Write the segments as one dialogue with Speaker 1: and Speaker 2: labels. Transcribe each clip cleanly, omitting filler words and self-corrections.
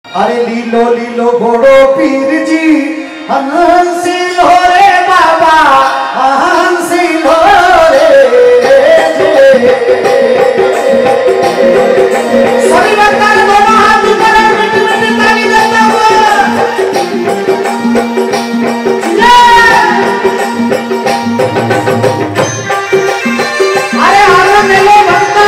Speaker 1: अरे लीलो लीलो घोड़ो पीर जी हंसी लो रे बाबा हंसी लो रे सभी भक्तों दोनों हाथ ऊपर मिट्टी मिट्टी ताली देता हुआ अरे आगे मिलो भक्ता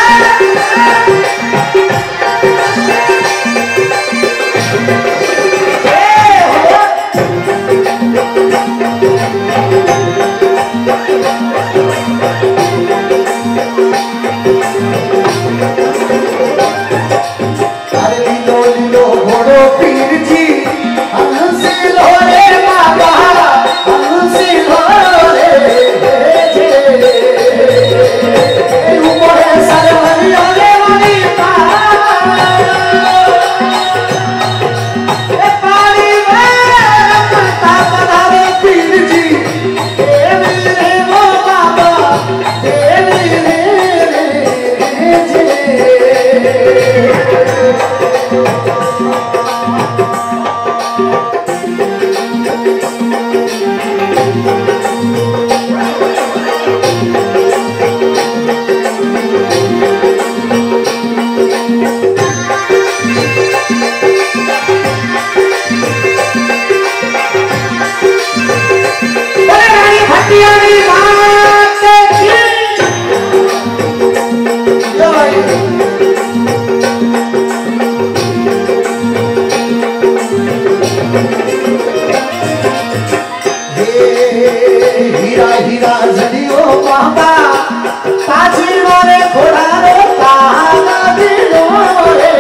Speaker 1: हीरा जलियो बाबा पाछी रे घोड़ा रे काला दिलो रे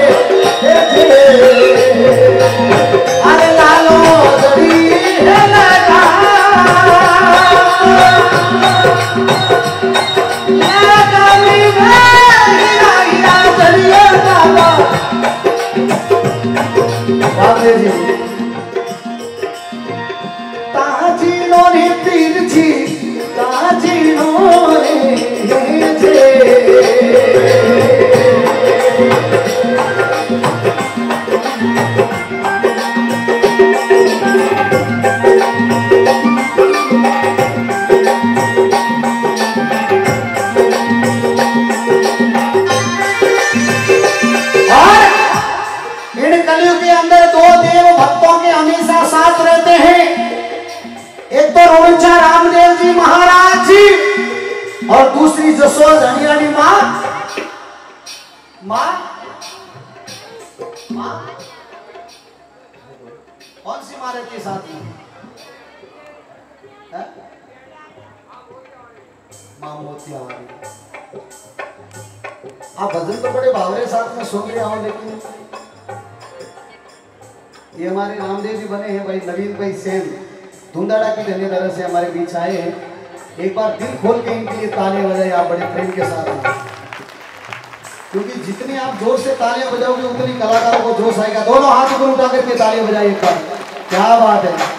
Speaker 1: अरे लालो जड़ी है लगा लगाली हीरा हीरा जलियो बाबा बाबे जी ताजी नोनी पीर जी ताजी नोनी जे और इन कलयुग के अंदर दो देव भक्तों के हमेशा साथ रहते हैं। एक तो रोचा रामदेव जी महाराज जी और दूसरी जसोद हरियाणी माँ माँ माँ कौन सी माँ रहती है साथ में? माँ मोतियावारी। आप भजन तो बड़े भावरे साथ में सुन रहे हो, लेकिन ये हमारे रामदेव जी बने हैं भाई नवीन भाई सेन धुंधाड़ा की धन्य तरह से हमारे बीच आए हैं। एक बार दिल खोल के इनके लिए तालियां बजाइए आप बड़े प्रेम के साथ, क्योंकि जितने आप जोर से तालियां बजाओगे उतनी कलाकारों को जोश आएगा। दोनों हाथ ऊपर उठा करके तालियां बजाइए एक बार। क्या बात है।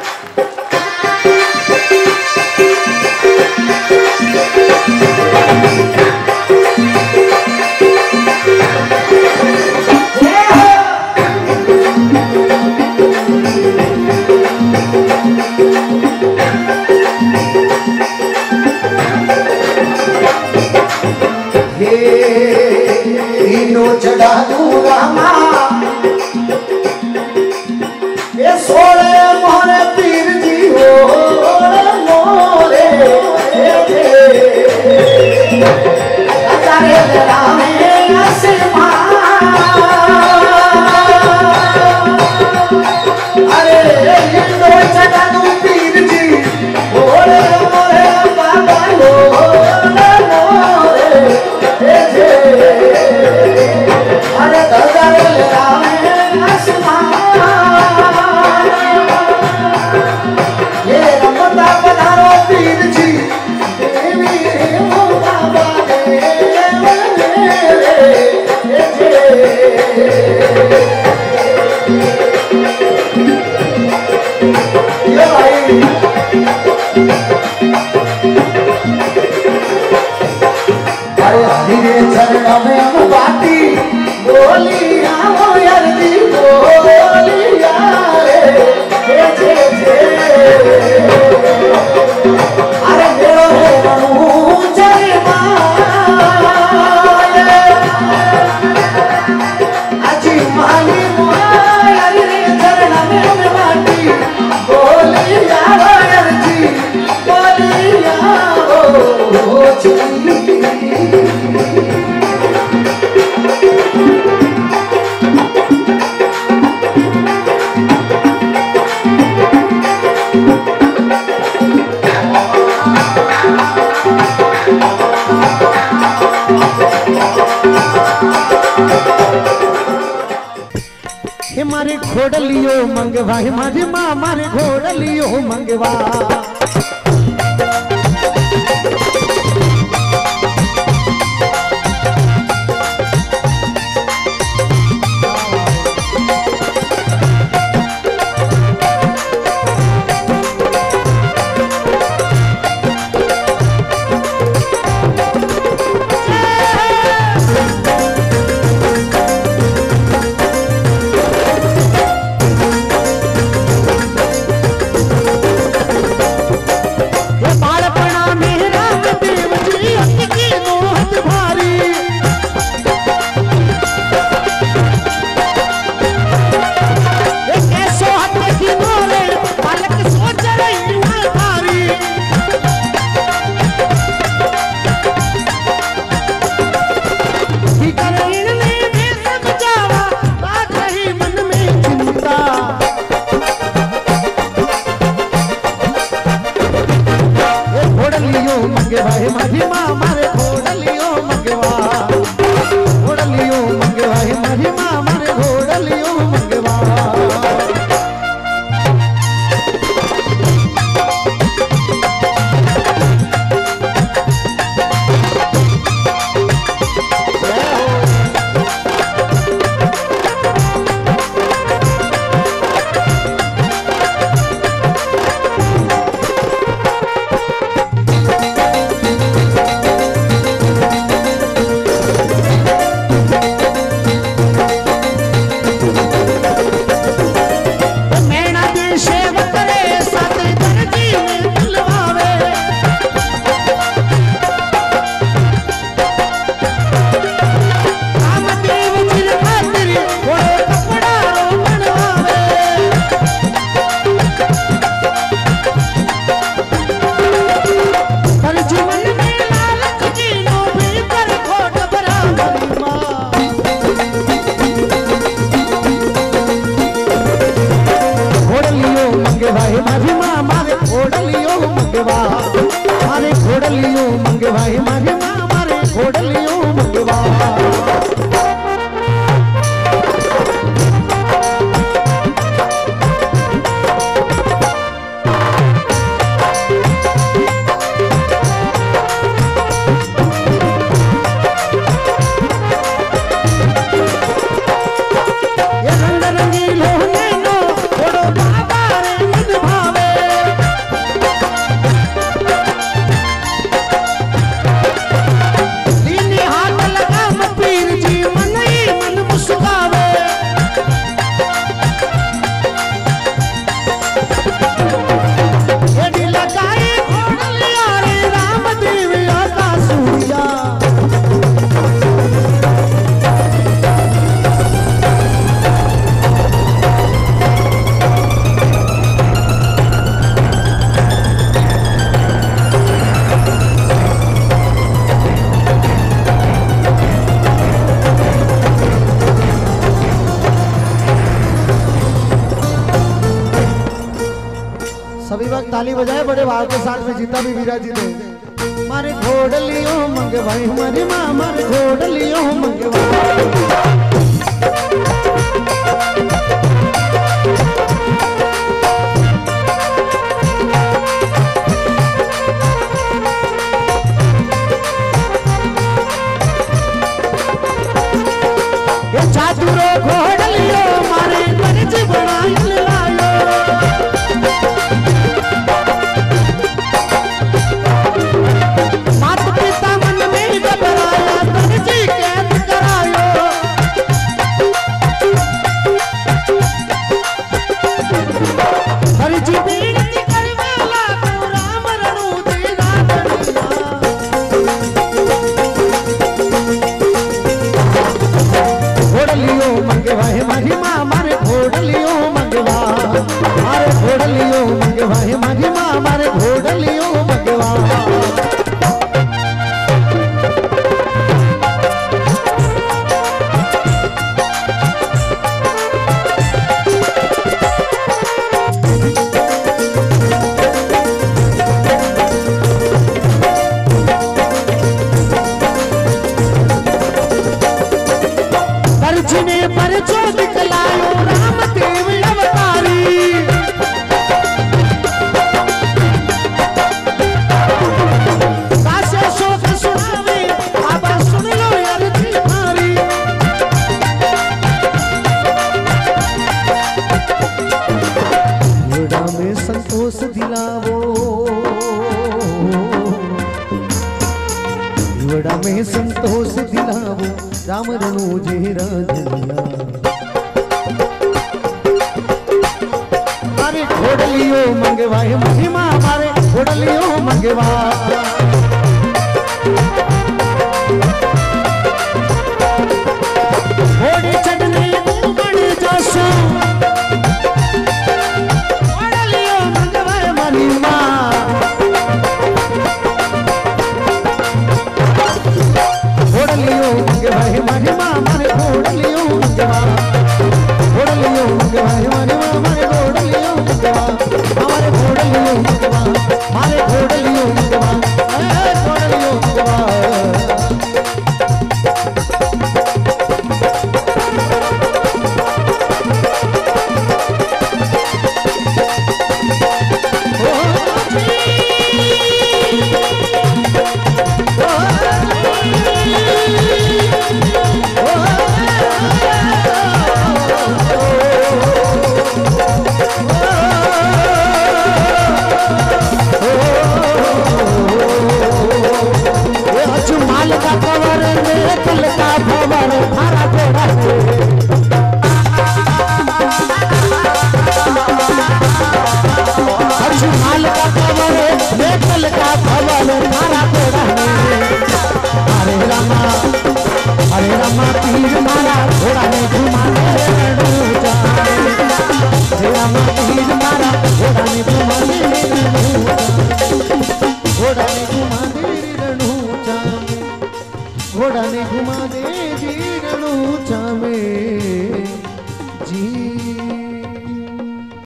Speaker 1: चढ़ा दू रामा ये सोले मोहरे पीर जी हो मोरे अचारे रामे आसमा अरे ये नो चढ़ा दू पीर जी मोरे मोरे बाबा हो मोरे अरे गजरे रामे आसमान ये रमता पधारो पीर जी देवी हो बाबा देव
Speaker 2: मारे घोड़लियो मंगवा मारी माँ मारे घोड़लियो मंगवा माझी माँ मारे घोड़लियो मंगवा घोड़लियो मंगवा माझी माँ मारे घोड़लियो मंगवा माझी माँ मारे घोड़लियो मंगवा मारे घोड़लियो मंगवा माझी माँ मारे घोड़लियो मंगवा सभी वक्त ताली बजाए बड़े भाव के साथ में जीता भी विराजित है मारे घोड़लियो मंगवाई हमारी माँ मारे घोड़लियो मंगवा घोड़लियो मंगवा जिने पर जो दिखलायो राम देव अवतारी कासे शोक सुनावे अब सुन लो यार तुम्हारी योड़ा में संतोष दिलावो योड़ा में संतोष दिलावो राम रणो जे राजनिया मारे घोड़लियो मंगवाए महिमा मारे घोड़लियो मंगवा घोड़े चढ़ने ऊपर जासो घोड़लियो मंगवाए महिमा घोड़लियो मंगवाए महिमा मारे घोड़लियो मंगवा घोड़लियो मंगवाए महिमा मारे घोड़लियो मंगवा हमारे घोड़लियो मंगवा मारे घोड़लियो मंगवा घोड़लियो मंगवा हरे रामा तीर मारा घोड़ा ने घुमा दे रणूजा हरे रामा तीर मारा घोड़ा ने घुमा दे घोड़ा ने घुमा दे रणूजा घोड़ा ने घुमा दे जी रणूजा में जी